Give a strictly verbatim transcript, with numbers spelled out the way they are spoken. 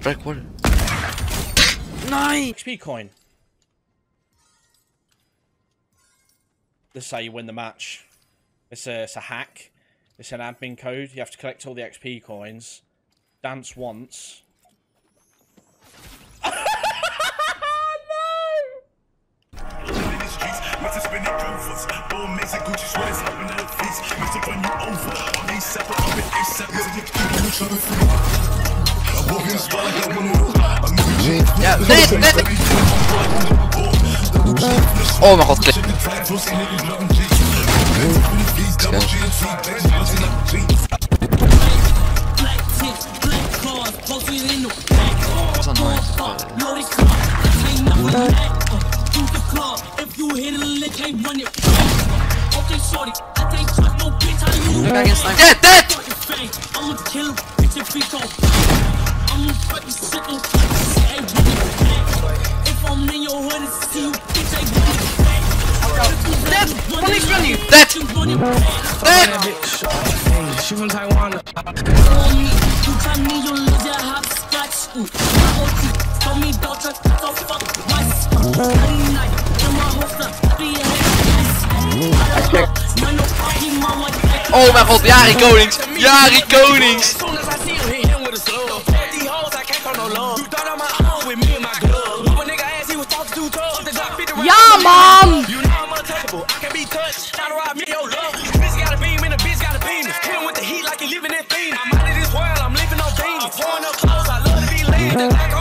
Break what? Nice! X P coin. This is how you win the match. It's a, it's a hack. It's an admin code. You have to collect all the X P coins. Dance once. Ja, dit, dit! Oh mijn god, clip. Dat is annoying. Kijk eens, sniper. Get that! Dead! One is running! Dead! Dead! She from Taiwan. Oh mijn god, Jari Konings! Jari Konings! Ja man! I'm